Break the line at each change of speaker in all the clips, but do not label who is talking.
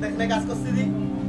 দেখলে কাজ করছি দি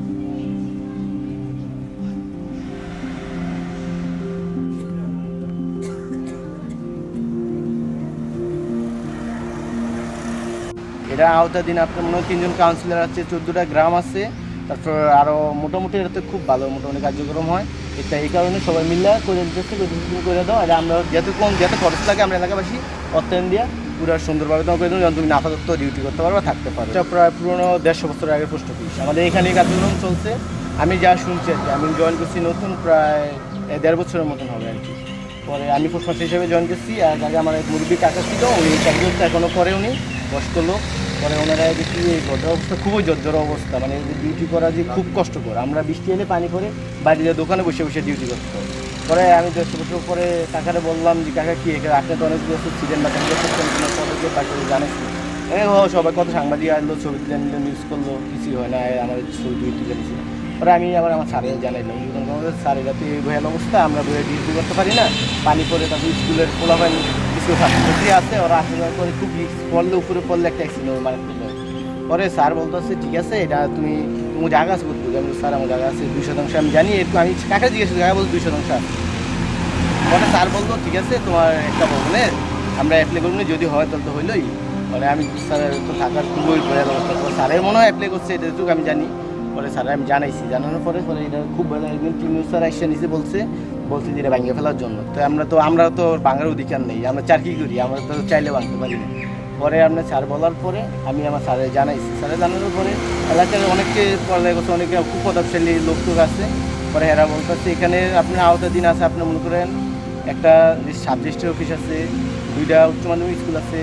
এটা আওতাধীন আপনার মনে হয় 3 জন কাউন্সিলর আছে, 14টা গ্রাম আছে, তারপর আরও মোটামুটি এটাতে খুব ভালো মোটামুটি কার্যক্রম হয়। এটা এই কারণে সবাই মিলে করে দিতেছে, করে দাও। আর আমরা যত খরচ লাগে আমরা এলাকাবাসী অর্থায়ন দিয়ে পুরো সুন্দরভাবে তোমার করে দেবো, যেমন তুমি আপাতত ডিউটি করতে পারো, থাকতে পারো। এটা প্রায় পুরোনো 150 বছর আগের পোস্ট অফিস, আমাদের এখানে কার্যক্রম চলছে। আমি যা শুনছি আর কি, আমি জয়েন করছি নতুন প্রায় 1.5 বছরের মতন হবে আর কি। পরে আমি পোস্টমাস্টার হিসেবে জয়েন করছি। আর আগে আমার এক মুরব্বী কাকা ছিল, উনি চাকরি করতে এখনও করে, উনি বয়স্ক লোক। পরে ওনারা দেখি এই ঘরের অবস্থা খুবই জর্জর অবস্থা, মানে ডিউটি করা যে খুব কষ্টকর। আমরা বৃষ্টি এলে পানি করে বাইরে যে দোকানে বসে বসে ডিউটি করতে হয়। পরে আমি 10 বছর পরে কাকারে বললাম যে কাকা কি এখানে আপনি তো অনেক বছর ছিলেন বা চাকরি করতেন, পরে যে তাকে জানাইছি সবাই কত সাংবাদিক আসলো, ছবি তুলে নিল, নিউজ করলো, কিছুই হয় না, আমার ছবি তুলে নিয়েছিল। পরে আমি আবার আমার স্যারে জানাইলাম, স্যার এটা তো এই ভয়াল অবস্থা, আমরা বইয়ে ডিউটি করতে পারি না, পানি পরে তারপর স্কুলের পোলাপান স্কুল ছাত্রছাত্রী আছে, ওরা আসার পরে খুব রিস্ক, পড়লে উপরে পড়লে একটা অ্যাক্সিডেন্ট মানে ফেলে। পরে স্যার বলতে আছে ঠিক আছে, এটা তুমি জায়গা আছে করতে, আমি স্যার আমার জায়গা আছে 2% আমি জানি, একটু আমি কাকে জিজ্ঞেস করি, জায়গা বলতে 2% আছে। পরে স্যার বলতো ঠিক আছে তোমার একটা ভবনে আমরা অ্যাপ্লাই করবো, যদি হয় তাহলে তো হইলোই। মানে আমি স্যারের তো থাকার খুবই ভয়াল অবস্থা, স্যারের মনে হয় অ্যাপ্লাই করছে এটুকু আমি জানি। পরে স্যার আমি জানাইছি, জানানোর পরে এটা খুব ভালো একদিন টিম স্যার এসে নিচে বলছে যে এটা ভাঙিয়ে ফেলার জন্য। তো আমরা তো ভাঙার অধিকার নেই, আমরা চার কী করি, আমরা তো চাইলে ভাঙতে পারি না। পরে আপনার স্যার বলার পরে আমি আমার স্যারে জানাইছি, স্যারে জানানোর পরে এলাকার অনেককে পড়ালেখা করছে, অনেকে খুব প্রতাপশালী লোক আছে। পরে এরা বলতেছে এখানে আপনার আওতাধীন আছে, আপনি মনে করেন একটা সাব রেজিস্ট্রি অফিস আছে, 2টা উচ্চ মাধ্যমিক স্কুল আছে,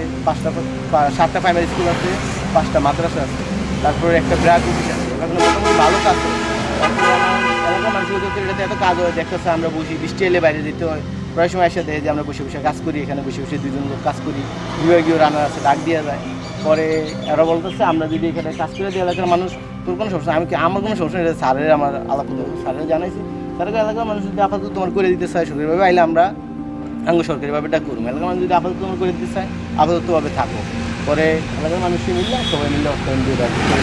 7টা প্রাইমারি স্কুল আছে, 5টা মাদ্রাসা আছে, তারপরে একটা ব্রাক অফিস আছে। এখানে মোটামুটি ভালো কাজ করে এলাকার মানুষের এটাতে এত কাজ হয়, দেখতেছে আমরা বসি, বৃষ্টি এলে বাইরে যেতে হয়, প্রায় সময় এসে দেখে যে আমরা বসে বসে কাজ করি, এখানে বসে বসে 2জন লোক কাজ করি, বিভাগীয় রান্নার আছে, ডাক দেওয়া যায়। পরে এরা বলতেছে আমরা যদি এখানে কাজ করে দিই এলাকার মানুষ, তোর কোনো সমস্যা, আমার কোনো সমস্যা নেই, স্যারের আমার আলাপ করতে, স্যারের জানাইছি, স্যারকে এলাকার মানুষ যদি আপাতত তোমার করে দিতে চায় সরকারিভাবে, আইলে আমরা সরকারিভাবে এটা করবো, এলাকার মানুষ যদি আপাতত তোমার করে দিতে চায় আপাততভাবে থাকো। পরে এলাকার মানুষকে মিললে সবাই মিলে অর্থায়ন দিয়ে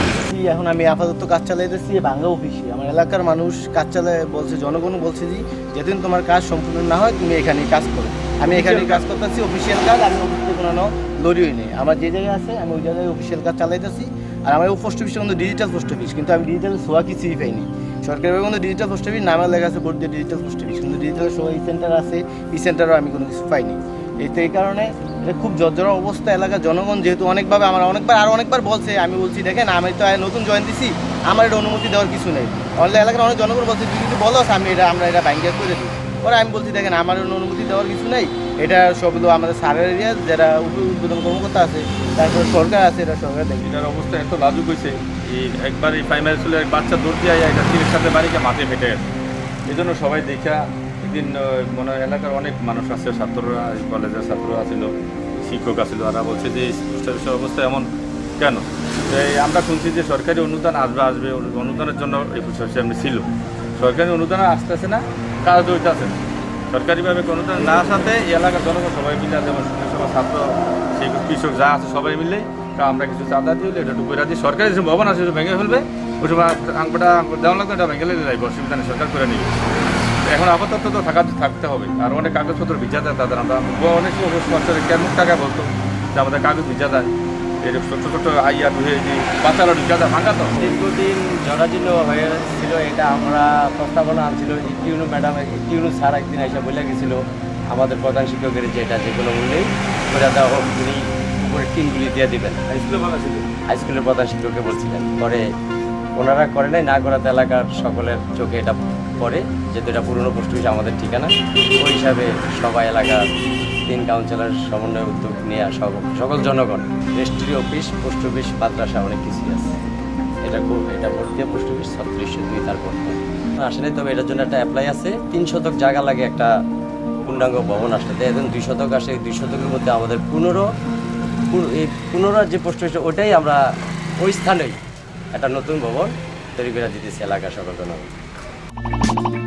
এখন আমি আপাতত কাজ চালাইতেছি ভাঙ্গা অফিসে। আমার এলাকার মানুষ কাজ চালায় বলছে, জনগণ বলছে যে যেদিন তোমার কাজ সম্পূর্ণ না হয় তুমি এখানেই কাজ করো। আমি এখানেই কাজ করতেছি, অফিসিয়াল কাজ, আমি অফিসে কোনো লড়িই নেই, আমার যে জায়গায় আছে আমি ওই জায়গায় অফিসিয়াল কাজ চালাইতেছি। আর আমার পোস্ট অফিসটা কিন্তু ডিজিটাল পোস্ট অফিস, কিন্তু আমি ডিজিটাল সোয়া কিছুই পাইনি। সরকারিভাবে কিন্তু ডিজিটাল পোস্ট অফিস নামে লেখা আছে বোর্ড দিয়ে ডিজিটাল পোস্ট অফিস, কিন্তু ডিজিটাল সোয়া ই সেন্টার আছে, ই সেন্টারও আমি কোনো কিছু পাইনি। এই কারণে এটা খুব জর্জর অবস্থা। এলাকার জনগণ যেহেতু অনেকভাবে আমার অনেকবার বলছে, আমি বলছি দেখেন আমি তো নতুন জয়েন দিছি, আমার এটা অনুমতি দেওয়ার কিছু নেই। এলাকার অনেক জনগণ বলছে তুই যদি বলো আমরা এটা ব্যাংকে করে দিই। পরে আমি বলছি দেখেন আমার অনুমতি দেওয়ার কিছু নেই, এটা সবগুলো আমাদের সারের এরিয়া, যারা উদ্বোধন কর্মকর্তা আছে, তারপর সরকার আছে, এটা সরকার দেখে।
এটার অবস্থা এত লাজুক হয়েছে, একবার এই প্রাইমারি স্কুলের বাচ্চা দৌড় দিয়ে এটা তীরের সাথে বাড়িকে মাঠে ফেটে গেছে। এই জন্য সবাই দেখা একদিন মনে হয় এলাকার অনেক মানুষ আছে, ছাত্ররা, কলেজের ছাত্ররা ছিল, শিক্ষক আছিল, তারা বলছে যে পোস্ট অফিসের অবস্থা এমন কেন। আমরা শুনছি যে সরকারি অনুদান আসবে, অনুদানের জন্য এই পোস্ট অফিসে এমনি ছিল, সরকারি অনুদান আসতেছে না, কাজ হইতেছে না। সরকারিভাবে অনুদান না আসাতে এই এলাকার জনগণ সবাই মিলে, যেমন সবার ছাত্র, সেই কৃষক যা আছে সবাই মিলে আমরা কিছু চাঁদা দিয়ে এটা একটু করে দিই, সরকারি যে ভবন আছে ভেঙে ফেলবে, ওই সময় আঙ্কটা দেওয়া লাগবে, এটা ভেঙে যাইব, অসুবিধা নেই, সরকার করে নিবে। এখন আপাতত তো থাকতে হবে। আর অনেক কাগজপত্র ভিজা দেয় তাদের, আমরা অনেক পোস্টমাস্টারের কেমন টাকা বলতো যে আমাদের কাগজ ভিজা দেয়, এই ছোটো ছোটো আইয়া ধুয়ে যে বাচ্চারা ভিজা দেয়, ভাঙা তো
দীর্ঘদিন জরাজীর্ণ হয়েছিল। এটা আমরা প্রস্তাবনা আনছিল, টিউনু ম্যাডাম, টিউনু স্যার একদিন এসে বলে গেছিল আমাদের প্রধান শিক্ষকের যেটা যেগুলো বললেই করে দেওয়া হোক, তিনি উপরে টিনগুলি দিয়ে দেবেন। হাই স্কুলের প্রধান শিক্ষককে বলছিলেন, পরে ওনারা করে নাই, না করাতে এলাকার সকলের চোখে এটা পড়ে, যেহেতু এটা পুরনো পোস্ট অফিস আমাদের ঠিকানা, ওই হিসাবে সবাই এলাকার 3 কাউন্সিলর সমন্বয় উদ্যোগ নিয়ে সকল জনগণ, রেজিস্ট্রি অফিস, পোস্ট অফিস, মাদ্রাসা, অনেক কিছুই আছে। এটা ভর্তি পোস্ট অফিস 3602 তারপর আসলে। তবে এটার জন্য একটা অ্যাপ্লাই আছে, 3 শতক জায়গা লাগে একটা পূর্ণাঙ্গ ভবন আসলে। এখন 2 শতক আসে, 2 শতকের মধ্যে আমাদের 15 যে পোস্ট অফিস, ওটাই আমরা ওই স্থানেই একটা নতুন ভবন তৈরি করে দিতেছি এলাকার সকল জনগণ।